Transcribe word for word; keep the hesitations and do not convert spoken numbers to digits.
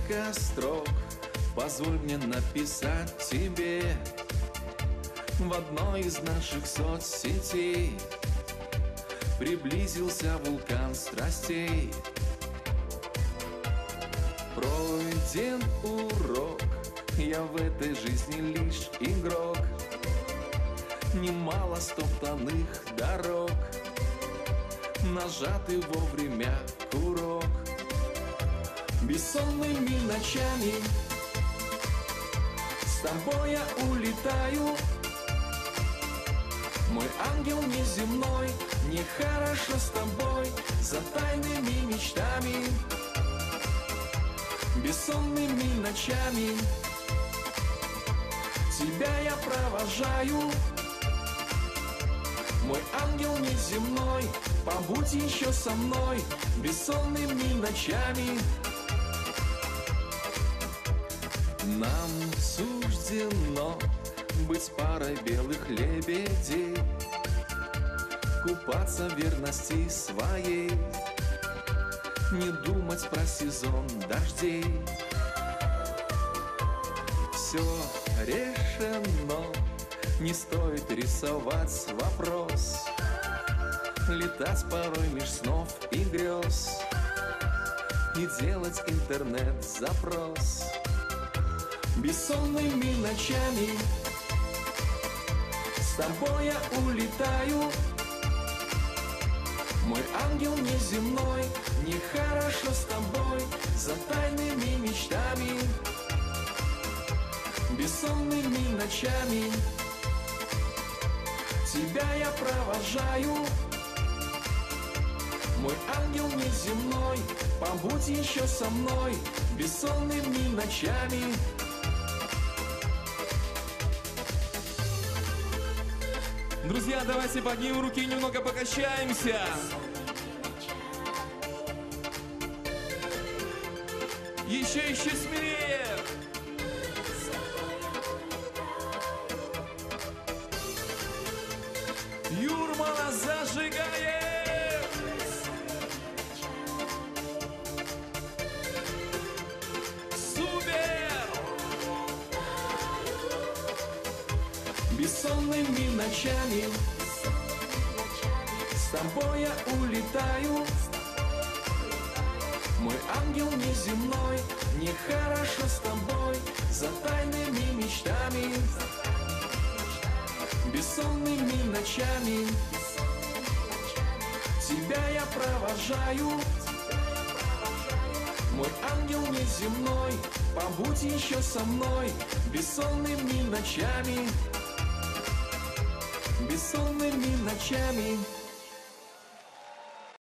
несколько строк позволь мне написать тебе в одной из наших соцсетей. Приблизился вулкан страстей. Пройден урок, я в этой жизни лишь игрок. Немало стоптанных дорог, нажатый вовремя курок. Бессонными ночами с тобой я улетаю. Мой ангел неземной, нехорошо с тобой за тайными мечтами. Бессонными ночами тебя я провожаю. Мой ангел неземной, побудь еще со мной бессонными ночами. Нам суждено быть парой белых лебедей, купаться в верности своей, не думать про сезон дождей. Все решено, не стоит рисовать вопрос, летать порой меж снов и грез и делать интернет-запрос. Бессонными ночами с тобой я улетаю. Мой ангел неземной, нехорошо с тобой за тайными мечтами. Бессонными ночами тебя я провожаю. Мой ангел неземной, побудь еще со мной бессонными ночами. Друзья, давайте поднимем руки и немного покачаемся. Еще, еще смелее. Юрмала зажигает. Супер! Бессонными ночами с тобой я улетаю. Мой ангел неземной, нехорошо с тобой за тайными мечтами. Бессонными ночами тебя я провожаю. Мой ангел неземной, побудь еще со мной бессонными ночами. Бессонными ночами.